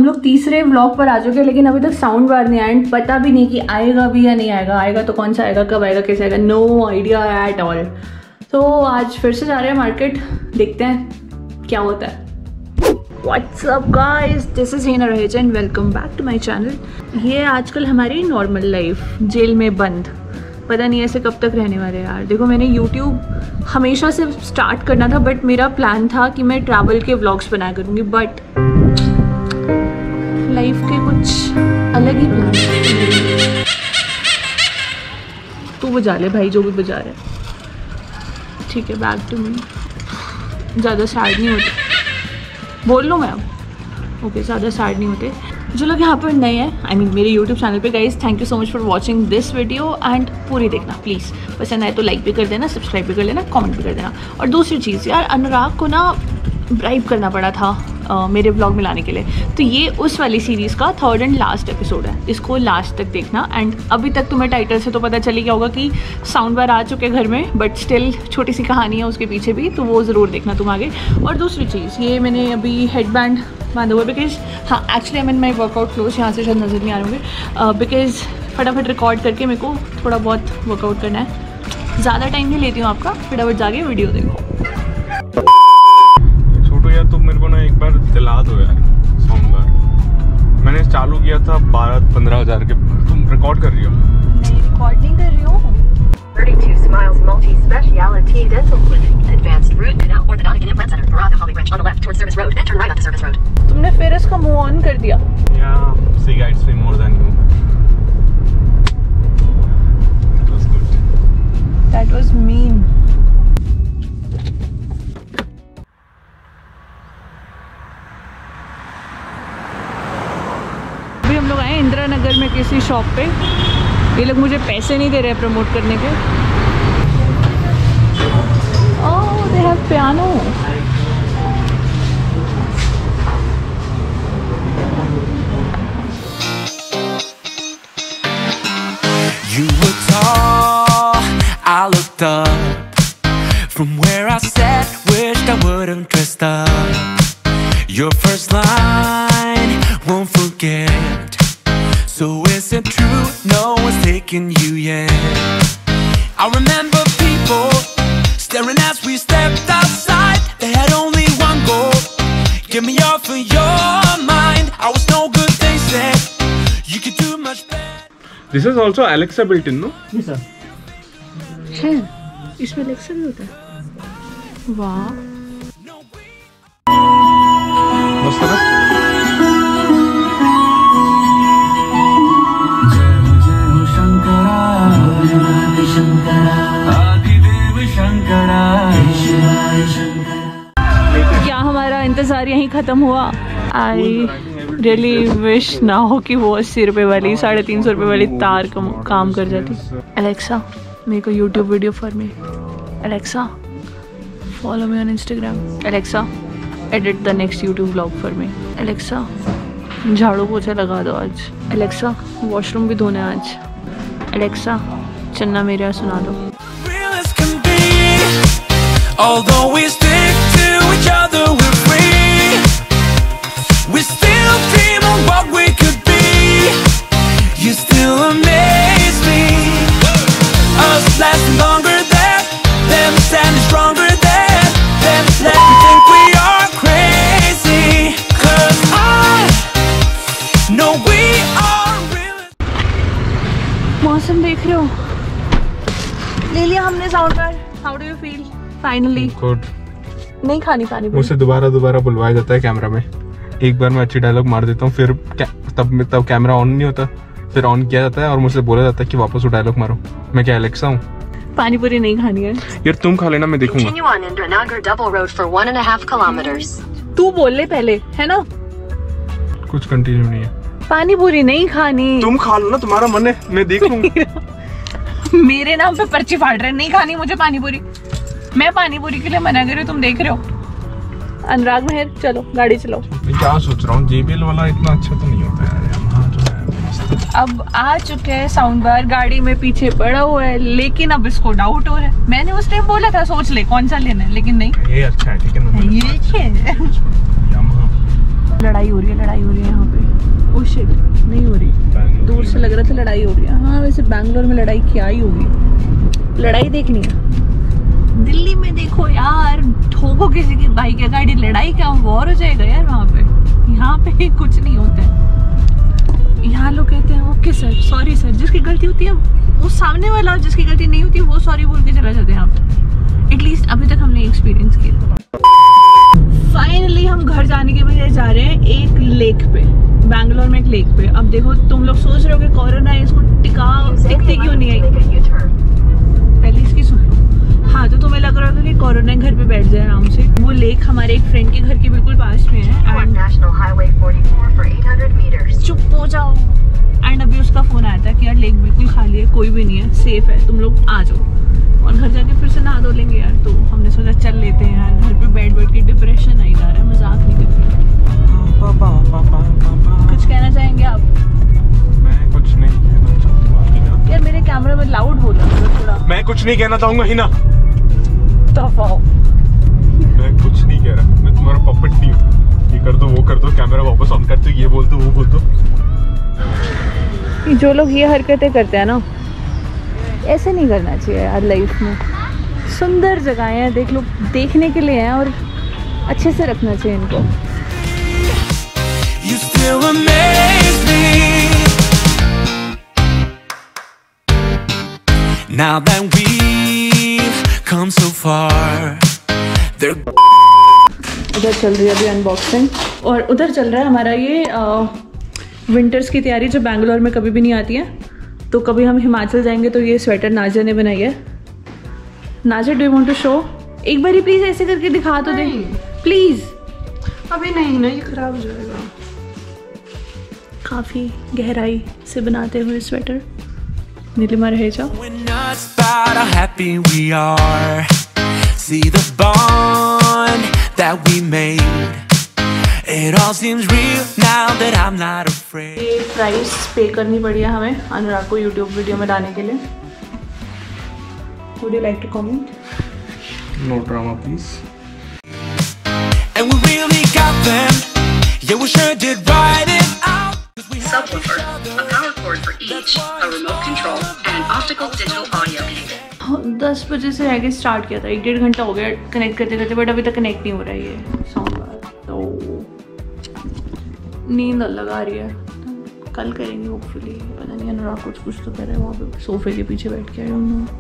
हम लोग तीसरे व्लॉग पर आ चुके हैं, लेकिन अभी तक साउंड बार नहीं आया एंड पता भी नहीं कि आएगा भी या नहीं आएगा। आएगा तो कौन सा आएगा, कब आएगा, कैसे आएगा, नो आइडिया एट ऑल। तो आज फिर से जा रहे हैं मार्केट, देखते हैं क्या होता है। What's up guys, this is Hina Raheja and welcome back to my channel। ये आजकल हमारी नॉर्मल लाइफ, जेल में बंद, पता नहीं ऐसे कब तक रहने वाले यार। देखो मैंने YouTube हमेशा से स्टार्ट करना था, बट मेरा प्लान था कि मैं ट्रैवल के व्लॉग्स बनाया करूँगी, बट लाइफ के कुछ अलग ही प्लान। तू बजा ले भाई, जो भी बजा रहे, ठीक है। बैक टू मी, ज़्यादा सैड नहीं होते, बोल लो मैं अब, ओके ज़्यादा सैड नहीं होते। जो लोग यहाँ पर नए हैं, आई मीन मेरे यूट्यूब चैनल पे, guys thank you so much for watching this video and पूरी देखना प्लीज़। पसंद आए तो लाइक भी कर देना, सब्सक्राइब भी कर लेना, कमेंट भी कर देना। और दूसरी चीज़ यार, अनुराग को ना ब्राइब करना पड़ा था मेरे व्लॉग में लाने के लिए, तो ये उस वाली सीरीज़ का थर्ड एंड लास्ट एपिसोड है, इसको लास्ट तक देखना। एंड अभी तक तुम्हें टाइटल से तो पता चल गया होगा कि साउंड बार आ चुके घर में, बट स्टिल छोटी सी कहानी है उसके पीछे भी, तो वो ज़रूर देखना तुम आगे। और दूसरी चीज़, ये मैंने अभी हेडबैंड बांधा हुआ बिकॉज, हाँ actually I mean my workout close, यहाँ से शायद नज़र नहीं आ रहे होंगे, बिकॉज फटाफट रिकॉर्ड करके मेरे को थोड़ा बहुत वर्कआउट करना है। ज़्यादा टाइम नहीं लेती हूँ आपका, फटाफट जाके वीडियो देखो। तो मेरे को ना एक बार दिला दो यार साउंड बार। मैंने चालू किया था 12-15 हज़ार के। तुम रिकॉर्ड कर रही हो? नहीं रिकॉर्ड नहीं कर रही हूँ। 32 Smiles Multi-Speciality Dental Clinic, Advanced Root Canal Orthodontic and Implant Center, Parada Holly Branch, on the left towards Service Road, and turn right onto Service Road। तुमने फिर इसका मुंह ऑन कर दिया। Yeah, she guides me more than you। That was good। That was mean। हम लोग आए इंदिरा नगर में किसी शॉप पे, ये लोग मुझे पैसे नहीं दे रहे प्रमोट करने के। Oh they have piano. You were tall, I looked up from where I sat, wished I wouldn't dressed up. Your first line, won't forget. So is it true no one's taking you yet? I remember people staring as we stepped outside. They had only one goal, get me off of your mind. I was no good, they said you could do much better. This is also Alexa built in, no? Yes sir। है, इसमें Alexa भी होता है। वाह, मस्त है। क्या हमारा इंतज़ार यहीं ख़त्म हुआ? आई रियली विश ना हो कि वो 80 रुपये वाली 350 रुपये वाली तार काम कर जाती। एलेक्सा मेरे को YouTube video for me. Alexa follow me on Instagram. Alexa edit the next YouTube vlog for me. Alexa झाड़ू पोछा लगा दो आज। एलेक्सा वॉशरूम भी धोना है आज। एलेक्सा चन्ना मेरे यहाँ सुना दो। Although we stick to each other, we're free. We still dream of what we could be. You still amaze me. Us lasting longer than them, standing stronger than them. Let me think we are crazy, 'cause I know we are real. मौसम देख रहे हो, ले लिया हमने sound bar. How do you feel? Finally good. नहीं खानी पानी पूरी। मुझसे दोबारा बुलवाया जाता है कैमरा में। एक बार मैं अच्छी डायलॉग मार देता हूँ, फिर तब कैमरा ऑन नहीं होता, फिर ऑन किया जाता है और मुझसे बोला जाता है कि वापस वो डायलॉग मारो। मैं क्या एलेक्सा हूँ? पानी पूरी नहीं खानी है यार, तुम खा लेना, मैं देखूंगा। Continue on Indira Nagar Double Road for 1.5 kilometers। तू बोल ले पहले, है ना? कुछ कंटिन्यू नहीं है। पानी पूरी नहीं खानी। तुम खा लो ना, तुम्हारा मन है, मैं देख लूंगा। मेरे नाम पे पर्ची फाड़ रहे, नहीं खानी मुझे पानी पूरी। मैं पानी पूरी के लिए मना कर रही हूँ, तुम देख रहे हो। अनुराग मेहर चलो गाड़ी चलाओ। मैं क्या सोच रहा हूँ, JBL वाला इतना अच्छा तो नहीं होता यार, यहाँ जो है। अब आ चुके हैं साउंड बार, गाड़ी में पीछे पड़ा हुआ है, लेकिन अब इसको डाउट हो रहा है। मैंने उस टाइम बोला था सोच ले कौन सा लेना है, लेकिन नहीं। ये अच्छा है, ठीक है ना? ये अच्छा है। लड़ाई हो रही है यहाँ पे। ऐसा लग रहा था लड़ाई हो रही है। हाँ वैसे बैंगलोर में लड़ाई क्या ही होगी, लड़ाई देखनी है। दिल्ली में देखो यार, ठोको किसी की बाइक या गाड़ी, लड़ाई क्या, वॉर हो जाएगा यार वहाँ पे। यहाँ पे कुछ नहीं होता है। यहाँ लोग कहते हैं ओके सर, सॉरी सर, जिसकी गलती होती है वो सामने वाला, जिसकी गलती नहीं होती है वो सॉरी बोल के चला जाता है यहाँ पे। एटलीस्ट अभी तक हमने एक्सपीरियंस किया। फाइनली हम घर जाने के बजाय जा रहे हैं एक लेक पे, बैंगलोर में एक लेक पे। अब देखो तुम लोग सोच रहे हो कि कोरोना है, इसको टिकती क्यों नहीं आई, पहले इसकी सुन लो। हाँ तो तुम्हें लग रहा होगा कि कोरोना घर पे बैठ जाए आराम से। वो लेक हमारे एक फ्रेंड के घर के बिल्कुल पास में है। National Highway 44 for 800 meters. चुप हो जाओ। एंड अभी उसका फोन आया था कि यार लेक बिल्कुल खाली है, कोई भी नहीं है, सेफ है, तुम लोग आ जाओ। और घर जाके फिर से नहा धो लेंगे यार। तो हमने सोचा चल लेते हैं यार, घर पे बैठ बैठ के डिप्रेशन आ जा रहा है, मजाक नहीं कर रही। कुछ कहना चाहेंगे आप? मैं कुछ नहीं कहना चाहूँगा यार मेरे कैमरे में लाउड हो रहा है थोड़ा। मैं कुछ नहीं कहना चाहूँगा हिना। दफाओ। मैं कुछ नहीं कह रहा, मैं तुम्हारा पपेट नहीं हूँ। ये कर दो, वो कर दो, कैमरा वापस ऑन करते, ये बोल दो, वो बोल दो। जो लोग ये हरकतें करते हैं ना, ऐसे नहीं करना चाहिए यार लाइफ में। सुंदर जगहें हैं, देख लो, देखने के लिए हैं और अच्छे से रखना चाहिए इनको। You still amaze me. Now that we've come so far, उधर चल रही है अभी अनबॉक्सिंग, और उधर चल रहा है हमारा ये विंटर्स की तैयारी जो बैंगलोर में कभी भी नहीं आती है। तो कभी हम हिमाचल जाएंगे तो ये स्वेटर नाजिया ने बनाई है। Nazia, do you want to show? एक बार ही प्लीज ऐसे करके दिखा तो दे प्लीज। अभी नहीं ना, ये खराब हो जाएगा। काफ़ी गहराई से बनाते हुए sweater. Neelima Raheja. we're nuts about how happy we are. See the bond that we made. It all seems real now that I'm not afraid. ये प्राइस पे करनी पड़ी है हमें अनुराग को यूट्यूब वीडियो में डालने के लिए। Would you like to comment? No drama please. And we really got them. Yeah, we sure did write it out. Subwoofer, a power cord for each, a remote control, and an optical digital audio cable. 10 बजे से आगे start किया था, 1-1.5 घंटा हो गया connect करते करते, बट अभी तक कनेक्ट नहीं हो रहा है ये साउंड बार। तो नींद लगा रही है, तो कल करेंगे होपफुली। पता नहीं अनुराग कुछ तो कर रहा है वहाँ पे सोफे के पीछे बैठ के। I don't know,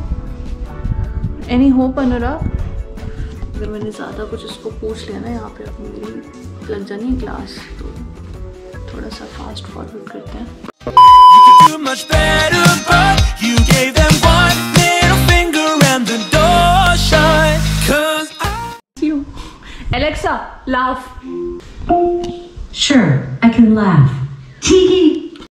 any hope Anurag? अगर मैंने ज़्यादा कुछ इसको पूछ लिया ना यहाँ पे, अपनी मेरी लग जानी है क्लास, तो थोड़ा सा फास्ट फॉरवर्ड करते हैं। You could do much better, but you gave them one middle finger and the door shut. 'Cause I Alexa, laugh. Sure, I can laugh. Tee.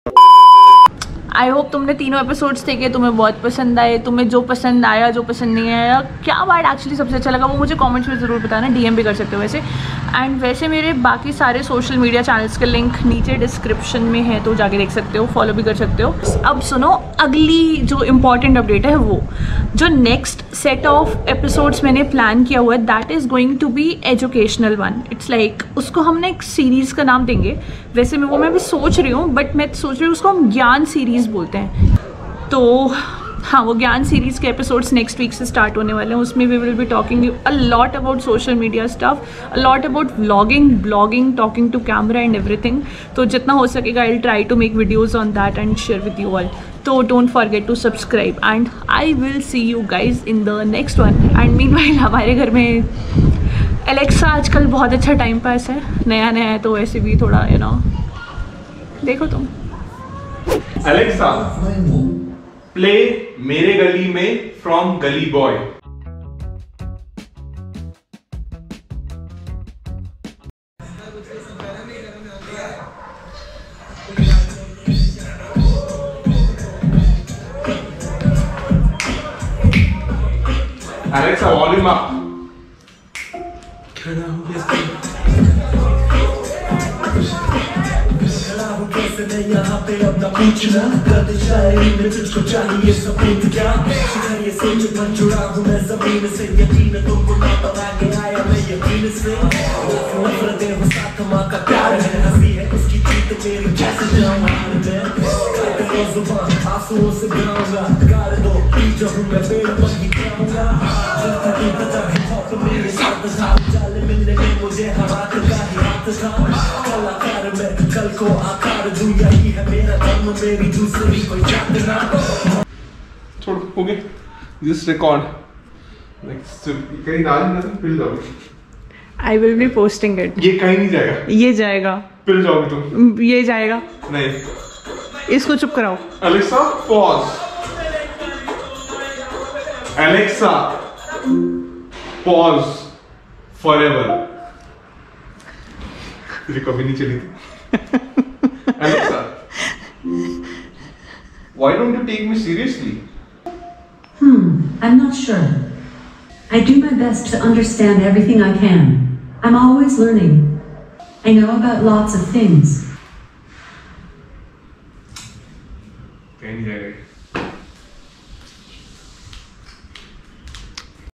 I hope तुमने तीनों एपिसोड्स देखे, तुम्हें बहुत पसंद आए। तुम्हें जो पसंद आया, जो पसंद नहीं आया, क्या पार्ट एक्चुअली सबसे अच्छा लगा, वो मुझे कमेंट्स में ज़रूर बताना। डीएम भी कर सकते हो वैसे। एंड वैसे मेरे बाकी सारे सोशल मीडिया चैनल्स के लिंक नीचे डिस्क्रिप्शन में है, तो जाके देख सकते हो, फॉलो भी कर सकते हो। अब सुनो, अगली जो इम्पॉर्टेंट अपडेट है, वो जो नेक्स्ट सेट ऑफ एपिसोड्स मैंने प्लान किया हुआ है, that is going to be educational one. It's like उसको हमने एक सीरीज़ का नाम देंगे। वैसे मैं भी सोच रही हूँ, बट मैं सोच रही हूँ उसको हम ज्ञान सीरीज़ बोलते हैं। तो हाँ, वो ज्ञान सीरीज़ के एपिसोड्स नेक्स्ट वीक से स्टार्ट होने वाले हैं। उसमें we will be talking a lot about social media stuff, a lot about vlogging, blogging, talking to camera and everything. तो जितना हो सकेगा I will try to make videos on that and share with you all. तो don't forget to subscribe and I will see you guys in the next one. And meanwhile हमारे घर में Alexa आजकल बहुत अच्छा टाइम पास है, नया नया है, तो वैसे भी थोड़ा यू नो देखो तुम। Alexa, play मेरे गली में from गली बॉय। Alexa, volume up. यहाँ पे अपना पूछना कर शायरी में तुझको चाहिए सबूत क्या? ये सोच मन जुड़ा हूँ मैं जमीन से, यकीन तुमको ना पता के आया मैं यकीन से। नफरतें हो साथ माँ का प्यार है, हंसी है उसकी जीत मेरी कैसे जाऊँ हार में। जुबान आंसुओं से गाऊंगा गाड़ दो जो हूँ मैं पेड़ पर ही गाऊंगा जैसा कि बचा है हॉक मेरे साथ था जाले मिलने में मुझे हवा का ही हाथ था कलाकार मैं कल को आकार दूं यही है मेरा धर्म मेरी दूसरी कोई जात ना छोड़ हो गया जस्ट रिकॉर्ड कहीं डाल ना तो पिल जाओगे I will be posting it. ये कहीं नहीं जाएगा, ये जाएगा, पिल जाओगे तुम, ये जाएगा नहीं। इसको चुप कराओ। Alexa pause, Alexa pause forever. तुझे कभी नहीं चली थी। Alexa why don't you take me seriously? I'm not sure. I do my best to understand everything I can. I'm always learning. I know about lots of things. कहीं नहीं जाएगा।